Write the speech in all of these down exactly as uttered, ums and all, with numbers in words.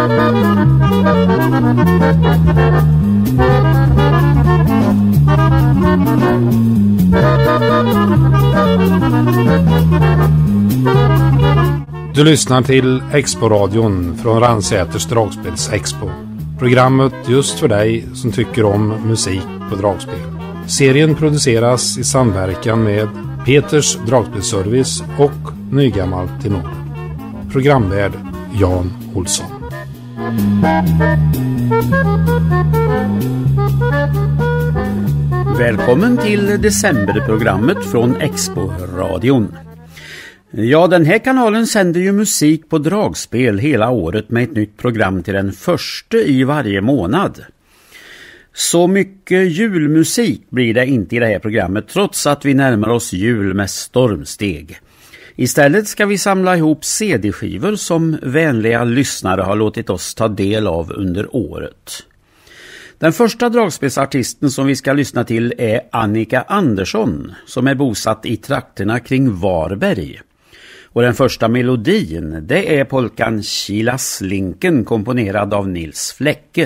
Du lyssnar till Expo-radion från Ransäters dragspels-expo. Programmet just för dig som tycker om musik på dragspel. Serien produceras i samverkan med Peters dragspelservice och Nygammalt till Nord. Programvärd Jan Olsson. Välkommen till decemberprogrammet från Expo-radion. Ja, den här kanalen sänder ju musik på dragspel hela året med ett nytt program till den första i varje månad. Så mycket julmusik blir det inte i det här programmet trots att vi närmar oss jul med stormsteg. Istället ska vi samla ihop C D-skivor som vänliga lyssnare har låtit oss ta del av under året. Den första dragspelsartisten som vi ska lyssna till är Annika Andersson som är bosatt i trakterna kring Varberg. Och den första melodin, det är polkan Kila Slinken komponerad av Nils Fläcke.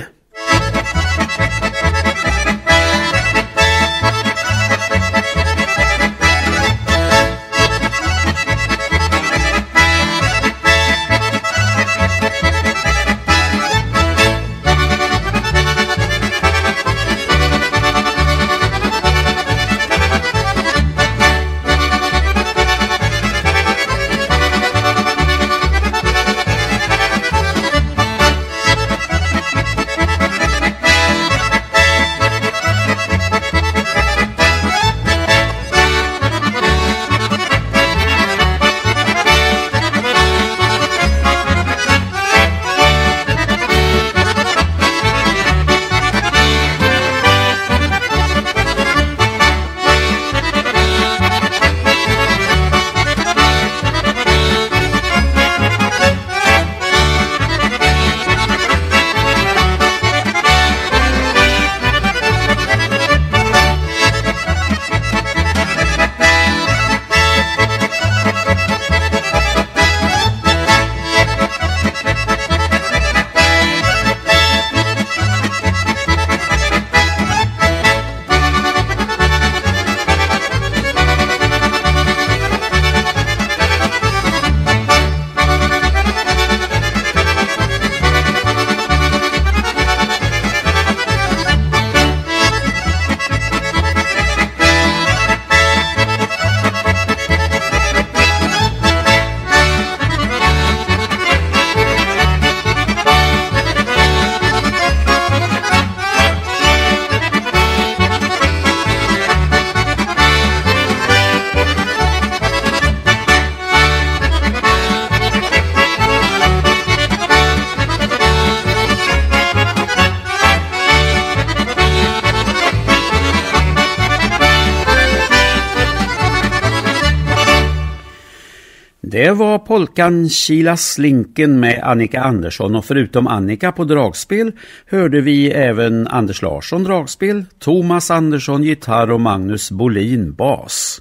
Det var polkan Kila Slinken med Annika Andersson och förutom Annika på dragspel hörde vi även Anders Larsson dragspel, Thomas Andersson gitarr och Magnus Bolin bas.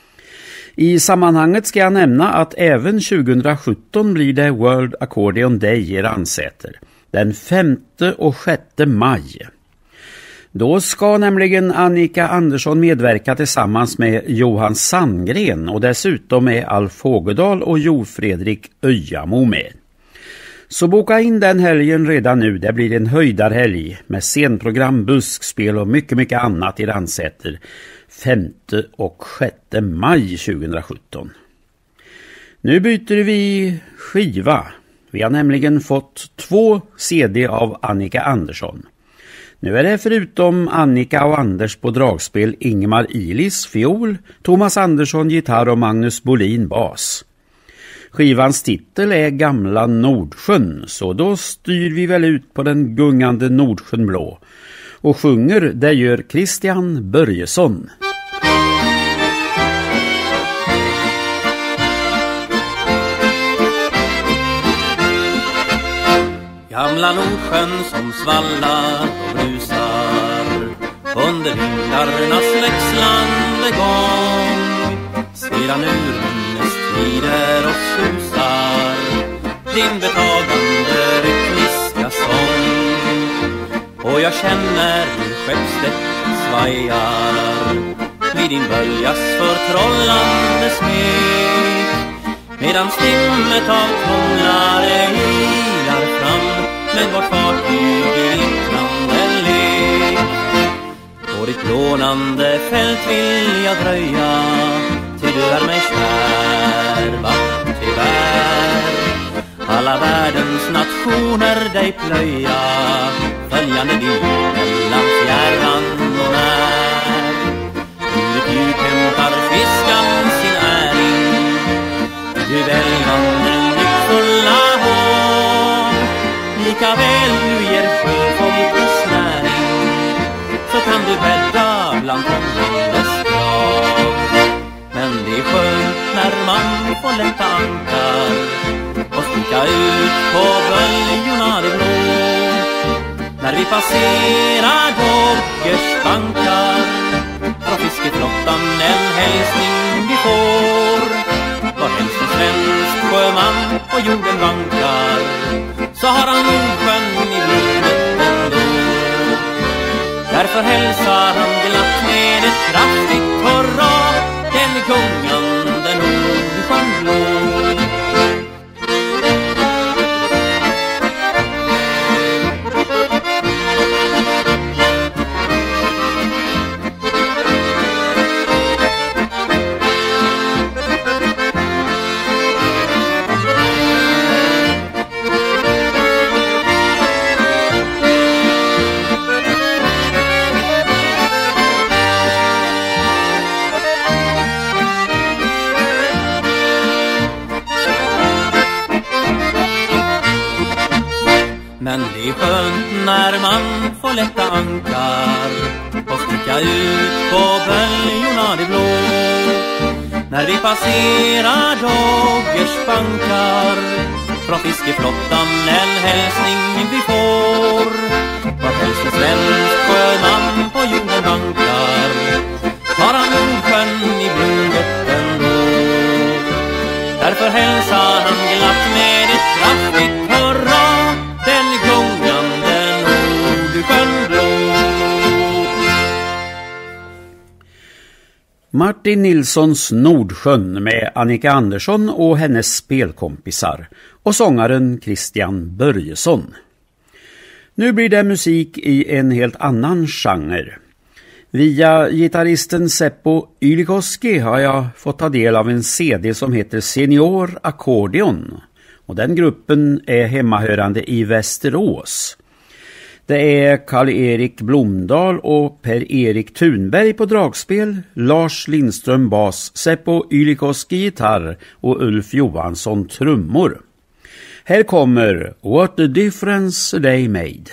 I sammanhanget ska jag nämna att även tjugohundrasjutton blir det World Accordion Day i Ransäter, den femte och sjätte maj. Då ska nämligen Annika Andersson medverka tillsammans med Johan Sandgren och dessutom är Alf Hågedal och Jo Fredrik Öjamo med. Så boka in den helgen redan nu, det blir en höjdarhelg med scenprogram, buskspel och mycket mycket annat i Ransäter femte och sjätte maj tjugohundrasjutton. Nu byter vi skiva. Vi har nämligen fått två C D av Annika Andersson. Nu är det förutom Annika och Anders på dragspel Ingmar Ilis fiol, Thomas Andersson gitarr och Magnus Bolin bas. Skivans titel är Gamla Nordsjön, så då styr vi väl ut på den gungande Nordsjön blå. Och sjunger, det gör Christian Börjesson. Gamla Nordsjön som svallar och brusar under vindarnas växlande gång. Sedan ur hennes tider och susar din betagande rytmis jag känner hur skeppsdäcket svajar vid din böljas förtrollande smek, medan stimmet av tonlare ilar fram med vårt fartyg i glittrande lek. På ditt lånande fält vill jag dröja, till du är mig kär, va, tyvärr. Alla världens nationer dig plöja, följande din mellan fjärran och när. Ur ett djup hämtar fiskan sin äring, du välvande nyckfulla hår. Lika väl du ger sjöfolkets näring, så kan du bädda bland tonnes grav. Men det är skönt när man får lätta ankar och sticka ut på böljorna det blå. När vi passerar Doggers bankar, från fiskeflottan en hälsning vi får. Var helst en svensk sjöman på jorden vankar, så har han Nordsjön i blodet ändå. Därför hälsar han glatt med ett kraftigt hurra den gungande Nordsjön blå. Men det är skönt när man får lätta ankar och sticka ut på böljorna det blå. När vi passerar Doggers bankar, från fiskeflottan en hälsning vi får. Var helst en svensk sjöman på jorden bankar, har han Nordsjön i blodet ändå. Därför hälsar han glatt med ett kraftigt hurra den gungande Nordsjön blå. Martin Nilssons Nordsjön med Annika Andersson och hennes spelkompisar och sångaren Christian Börjesson. Nu blir det musik i en helt annan genre. Via gitarristen Seppo Ylikoski har jag fått ta del av en C D som heter Senior Accordion. Och den gruppen är hemmahörande i Västerås. Det är Karl-Erik Blomdahl och Per-Erik Thunberg på dragspel, Lars Lindström bas, Seppo Ylikoski gitarr och Ulf Johansson trummor. Här kommer What the Difference They Made.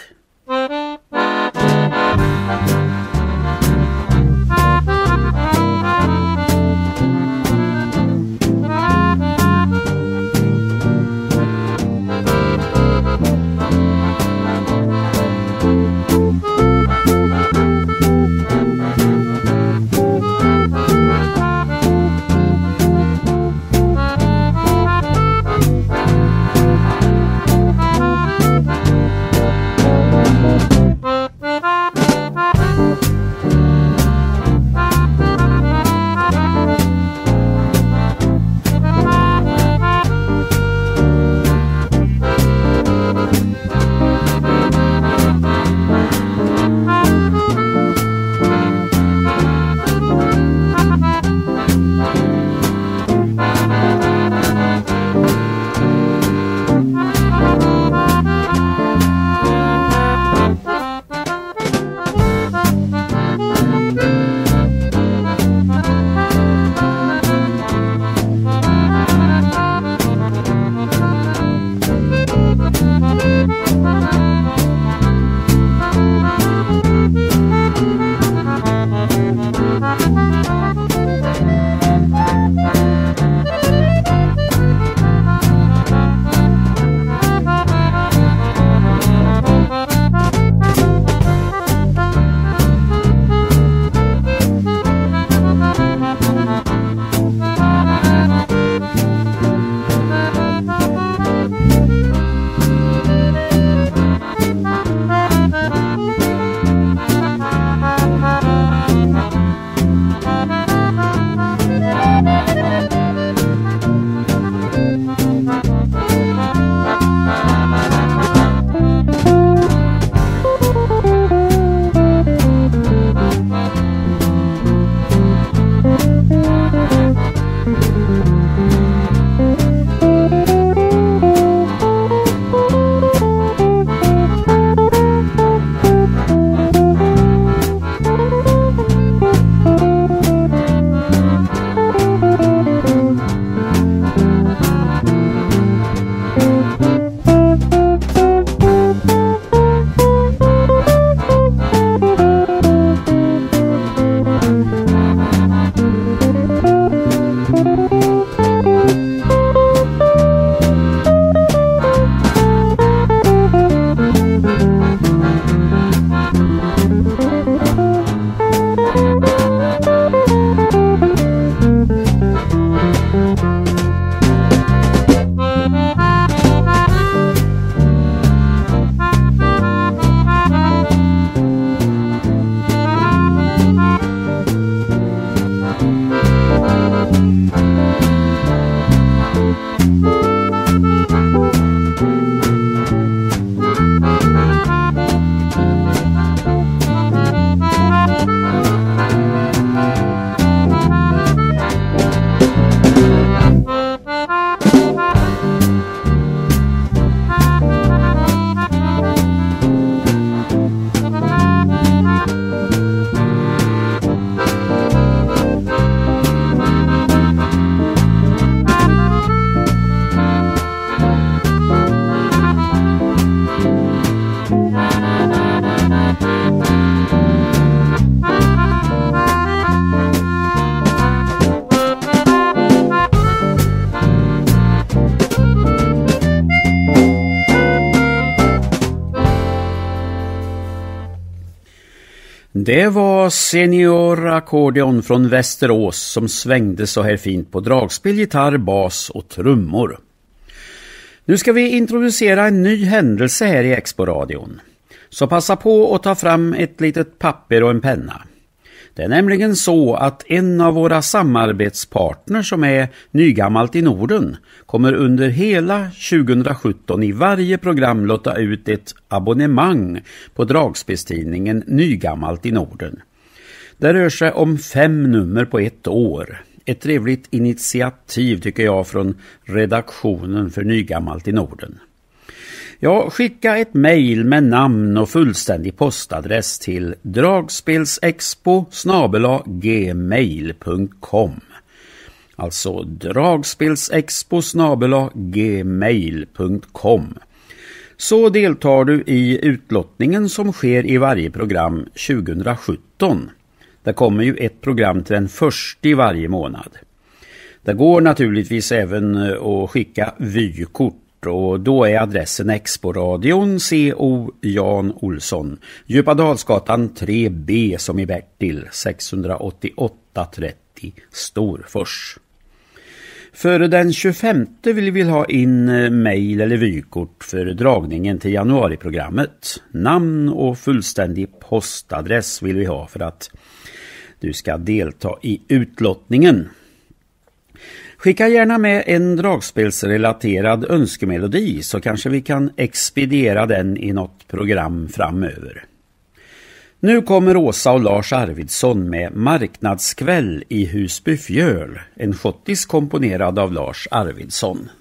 Det var Senior Accordion från Västerås som svängde så här fint på dragspel, gitarr, bas och trummor. Nu ska vi introducera en ny händelse här i Expo-radion. Så passa på att ta fram ett litet papper och en penna. Det är nämligen så att en av våra samarbetspartners som är Nygammalt i Norden kommer under hela tjugohundrasjutton i varje program låta ut ett abonnemang på dragspelstidningen Nygammalt i Norden. Det rör sig om fem nummer på ett år. Ett trevligt initiativ tycker jag från redaktionen för Nygammalt i Norden. Ja, skicka ett mejl med namn och fullständig postadress till dragspelsexpo snabel-a gmail punkt com. Alltså dragspelsexpo snabel-a gmail punkt com. Så deltar du i utlottningen som sker i varje program tjugohundrasjutton. Det kommer ju ett program till den första i varje månad. Det går naturligtvis även att skicka vykort. Och då är adressen Expo-radion C O Jan Olsson, Djupadalsgatan tre B som i Bertil, sexhundraåttioåtta trettio Storfors. För den tjugofemte vill vi ha in mejl eller vykort för dragningen till januariprogrammet. Namn och fullständig postadress vill vi ha för att du ska delta i utlottningen. Skicka gärna med en dragspelsrelaterad önskemelodi så kanske vi kan expediera den i något program framöver. Nu kommer Åsa och Lars Arvidsson med Marknadskväll i Husby Fjöl, en schottisk komponerad av Lars Arvidsson.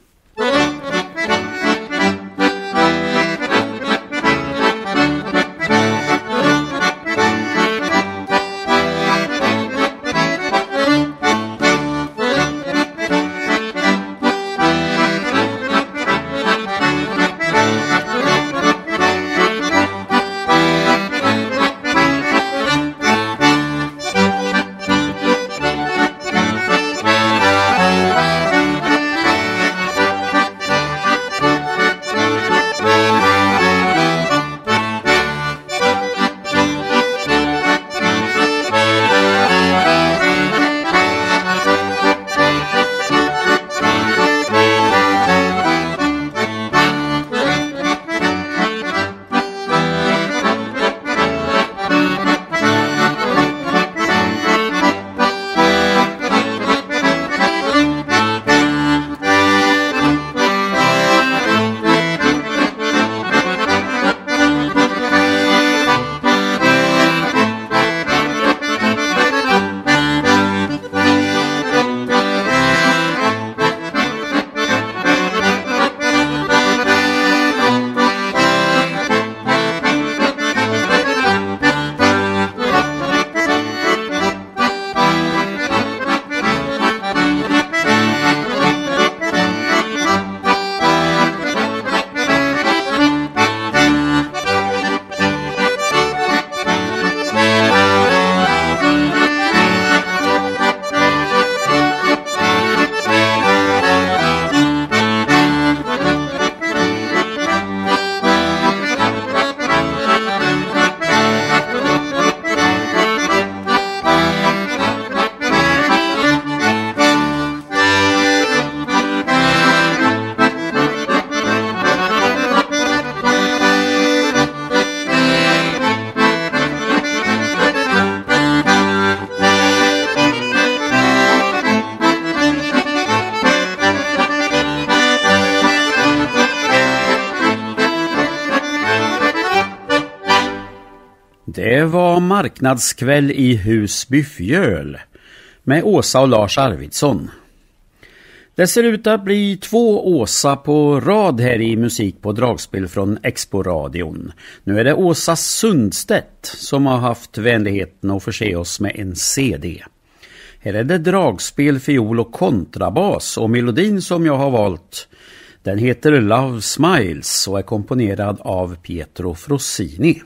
Det var Marknadskväll i Husby Fjöl med Åsa och Lars Arvidsson. Det ser ut att bli två Åsa på rad här i musik på dragspel från Expo-radion. Nu är det Åsa Sundstedt som har haft vänligheten att förse oss med en C D. Här är det dragspel, fiol och kontrabas, och melodin som jag har valt, den heter Love Smiles och är komponerad av Pietro Frosini.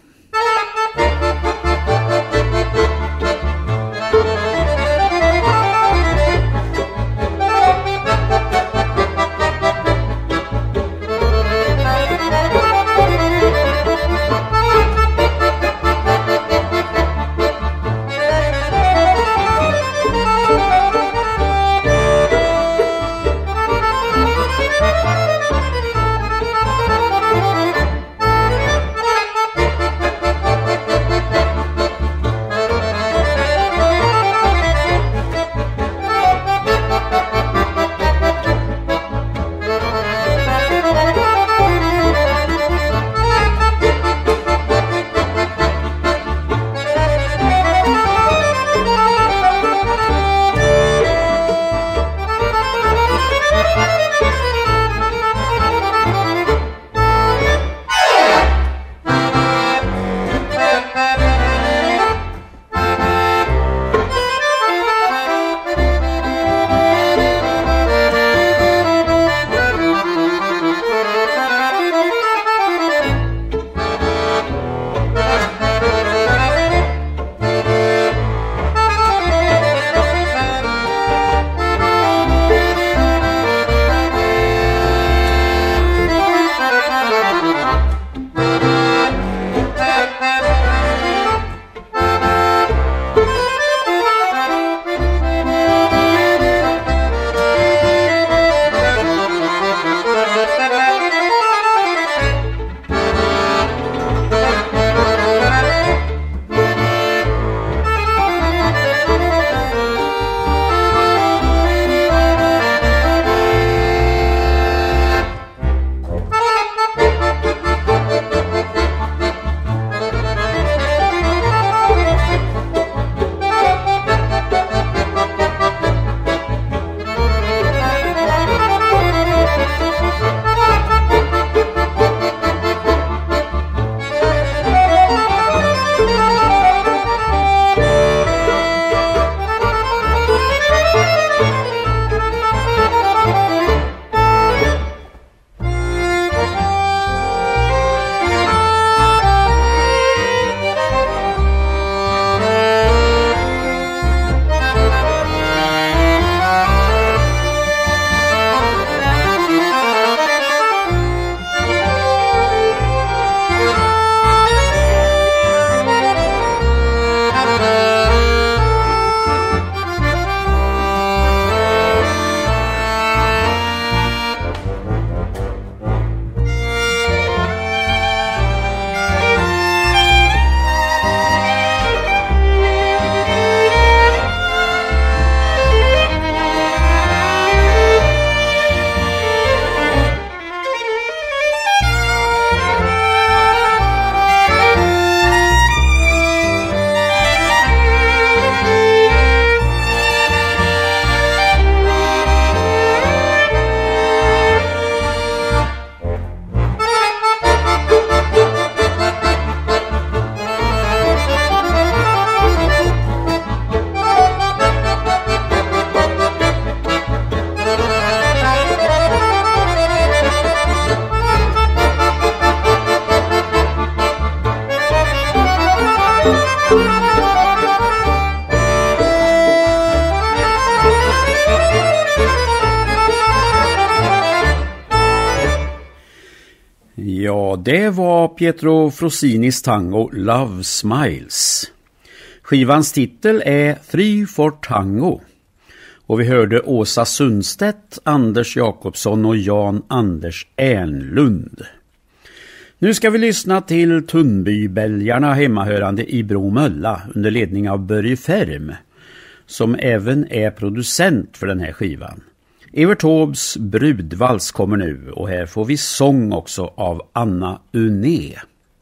det var Pietro Frosinis tango Love Smiles. Skivans titel är Three for Tango. Och vi hörde Åsa Sundstedt, Anders Jakobsson och Jan Anders Ernlund. Nu ska vi lyssna till Tunnbybälgarna hemmahörande i Bromölla under ledning av Börje Färm, som även är producent för den här skivan. Evert Taubes Brudvals kommer nu och här får vi sång också av Anna Uné.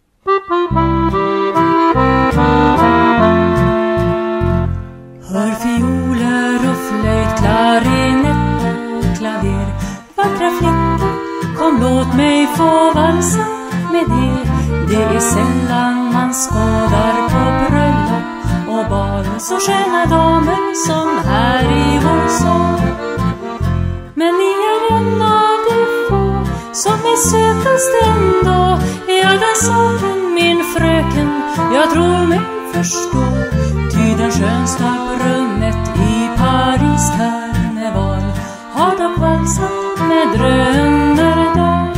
Hör fioler och flöjt, klarinett och klaver. Vackra flickor, kom låt mig få valsa med det. Det är sällan man skådar på bröllop och bal så sköna damer som här i vår sång. Men ni är en av de få som är sötast ändå. Ja, den sången min fröken, jag tror mig förstå. Ty den skönsta brunnet i Paris karneval har dock valsat med drömmerdal.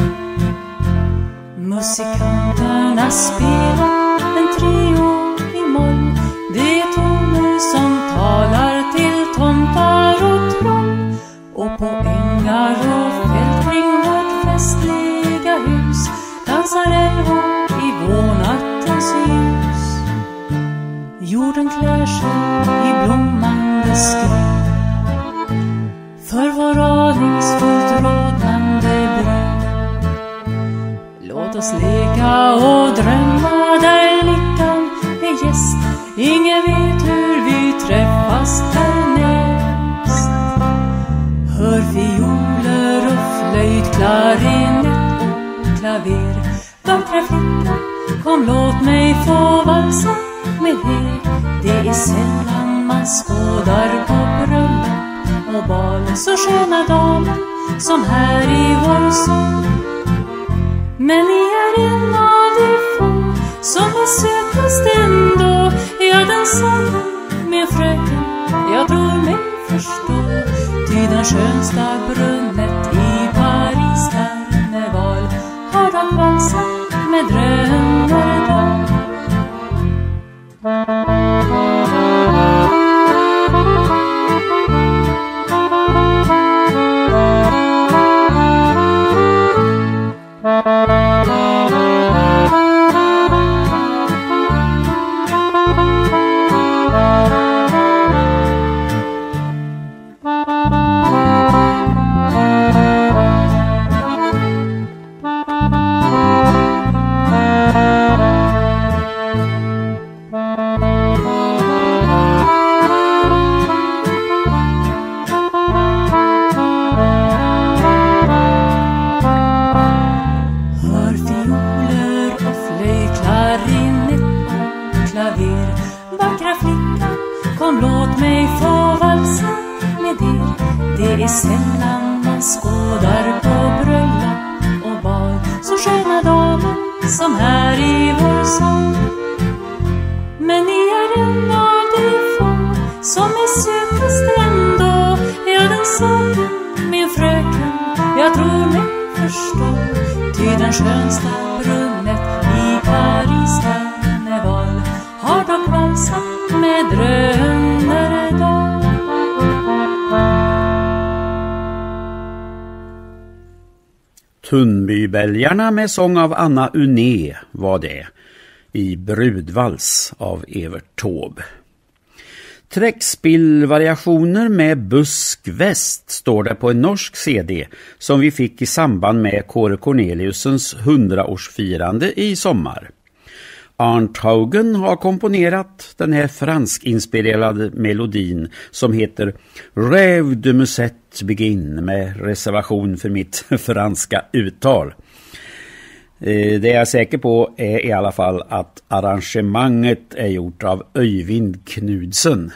Musikanterna spelar en trio i moll. Det är toner som talar till tomtar och troll. Och på ängar och fält kring vårt festliga hus dansar älvor i vårnattens ljus. Jorden klär sig i blommande skräck för vår aningsfullt rodnande bröd. Låt oss leka och drömma där lyckan är gäst. Ingen vet hur vi träffas härnäst. Hör fioler och flöjt, klarinett och klaver. Vackra flicka, kom låt mig få valsa med det. Det är sällan man skådar på bröllop och bal så sköna damer som här i vår sång. Men ni är en av de få som är sötast ändå. Ja, den sången min fröken, jag tror mig förstå. Ty den skönsta brunnet i Paris karneval har de valsat med drömmerdal. Tunnbybälgarna med sång av Anna Uné var det i Brudvals av Evert Taube. Träckspillvariationer med buskväst står det på en norsk C D som vi fick i samband med Kåre Corneliussens hundraårsfirande i sommar. Arndt Haugen har komponerat den här franskinspirerade melodin som heter Rêve de Musette Begin med reservation för mitt franska uttal. Det jag är säker på är i alla fall att arrangemanget är gjort av Öyvind Knudsen.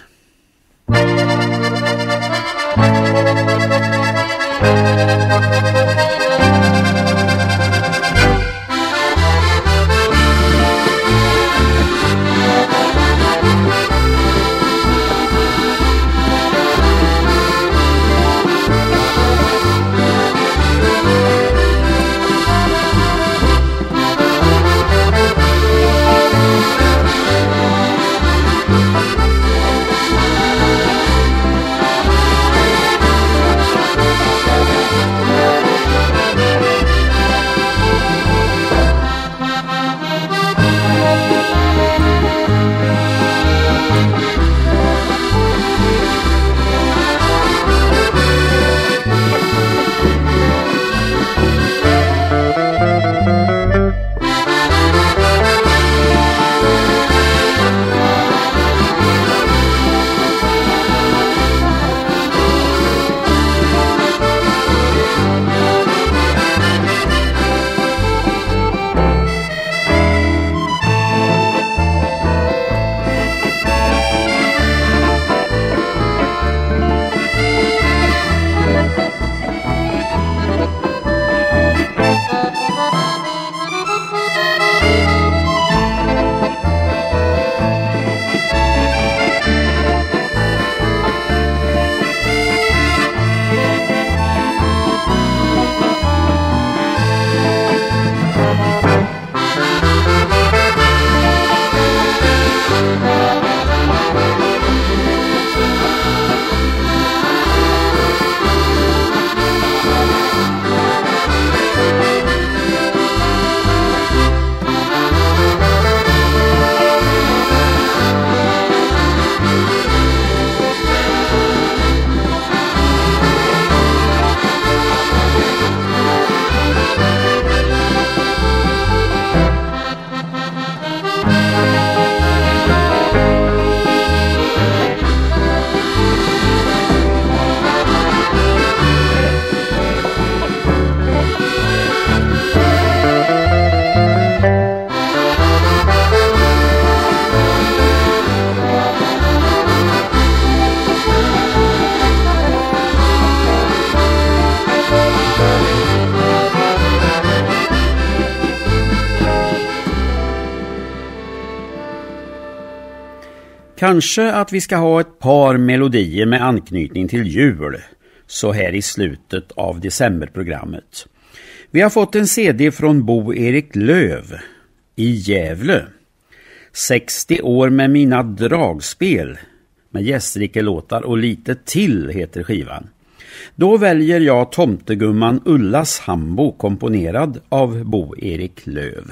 Kanske att vi ska ha ett par melodier med anknytning till jul så här i slutet av decemberprogrammet. Vi har fått en C D från Bo Erik Löv i Gävle. sextio år med mina dragspel med gästrike låtar och lite till heter skivan. Då väljer jag Tomtegumman Ullas Hambo komponerad av Bo Erik Löv.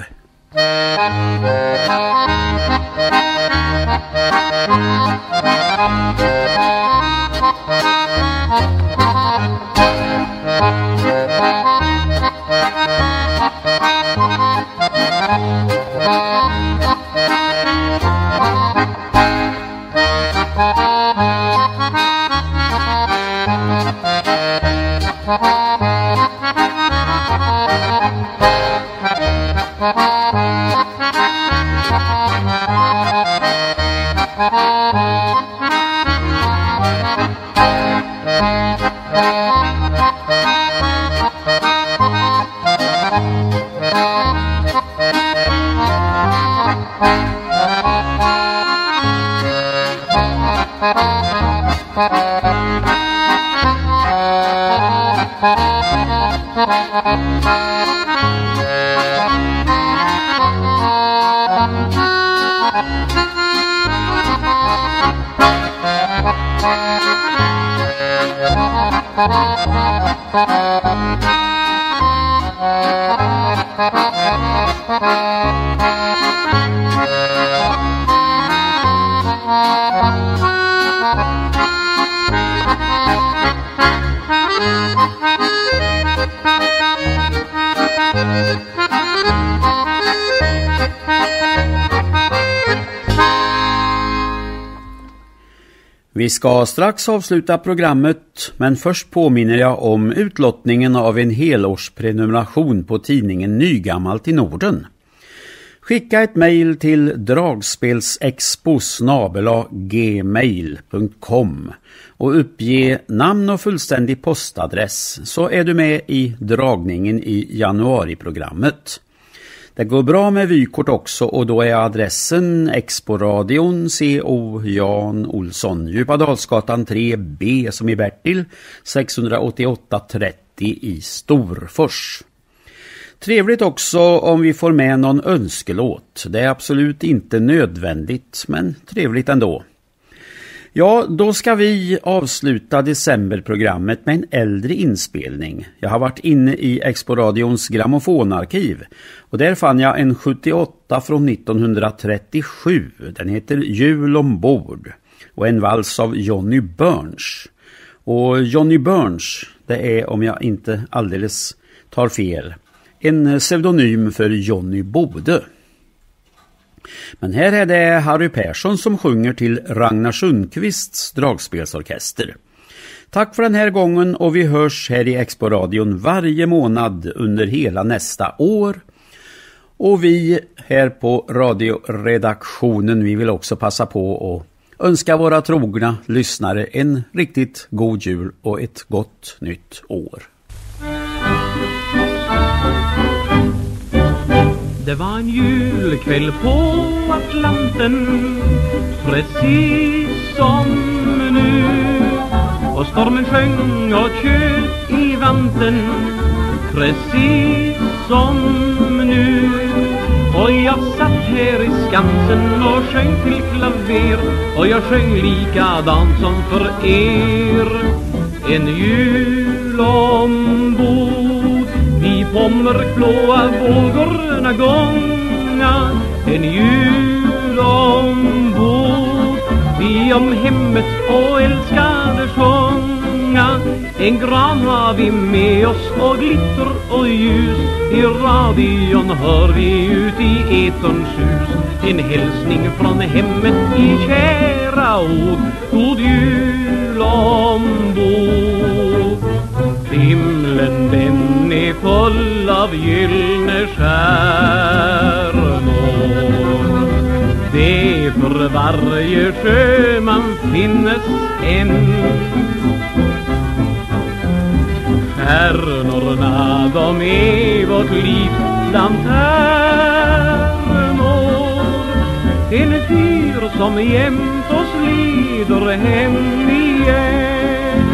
Vi ska strax avsluta programmet, men först påminner jag om utlottningen av en helårsprenumeration på tidningen Nygammalt i Norden. Skicka ett mejl till dragspelsexpo snabel-a gmail punkt com och uppge namn och fullständig postadress så är du med i dragningen i januariprogrammet. Det går bra med vykort också och då är adressen Exporadion C O Jan Olsson, Djupadalsgatan tre B som i Bertil, sexhundraåttioåtta trettio i Storfors. Trevligt också om vi får med någon önskelåt. Det är absolut inte nödvändigt, men trevligt ändå. Ja, då ska vi avsluta decemberprogrammet med en äldre inspelning. Jag har varit inne i Exporadions grammofonarkiv och där fann jag en sjuttioåtta från nittonhundratrettiosju. Den heter Jul ombord och en vals av Johnny Burns. Och Johnny Burns, det är, om jag inte alldeles tar fel, en pseudonym för Johnny Bode. Men här är det Harry Persson som sjunger till Ragnar Sundqvists dragspelsorkester. Tack för den här gången och vi hörs här i Exporadion varje månad under hela nästa år. Och vi här på radioredaktionen, vi vill också passa på att önska våra trogna lyssnare en riktigt god jul och ett gott nytt år. Det var en julkväll på Atlanten, precis som nu. Och stormen sjöng och tjöt i vanten, precis som nu. Och jag satt här i Skansen och sjöng till klaver, och jag sjöng likadant som för er. En jul ombord, vi på mörkblåa vågorna gånga. En jul ombord, vi om hemmet och älskade sjunga. En gran har vi med oss och glitter och ljus. I radion hör vi ut i eterns hus en hälsning från hemmet i kära ord. God jul ombord. Himlen den är full av gyllene stjärnor. Det för varje sjöman finnes en. Stjärnorna de är vårt livs lanternor. En fyr som jämt oss lider hem igen.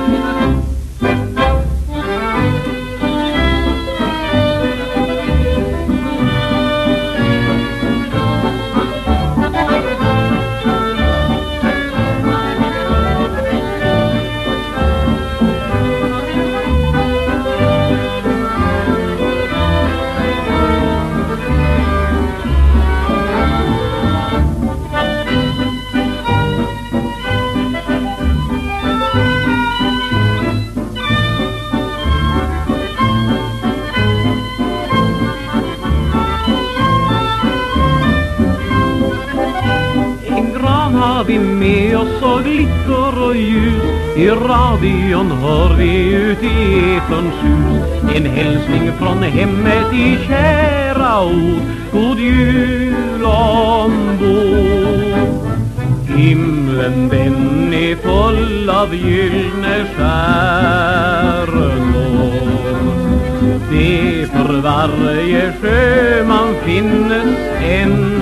Vi med oss och glitter och ljus. I radion hör vi ut i eterns hus en hälsning från hemmet i kära ord. God jul ombord. Himlen den är full av gyllene stjärnor. Det för varje sjöman finnes en.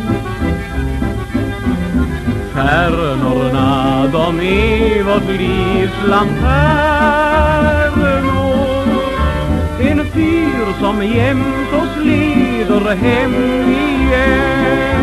Stjärnorna, de är vårt livs lanternor. En fyr som jämt oss leder hem igen.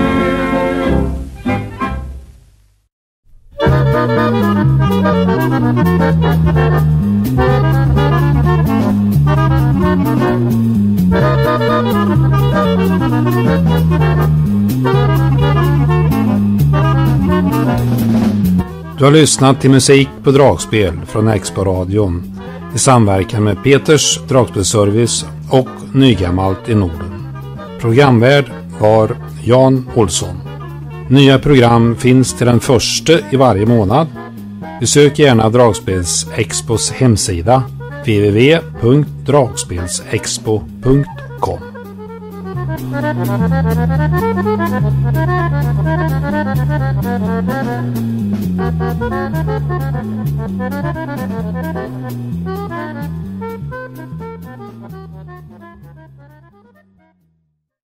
Du har lyssnat till musik på dragspel från Expo-radion i samverkan med Peters dragspelservice och Nygammalt i Norden. Programvärd var Jan Olsson. Nya program finns till den första i varje månad. Besök gärna Dragspels Expos hemsida w w w punkt dragspelsexpo punkt com. Thank you.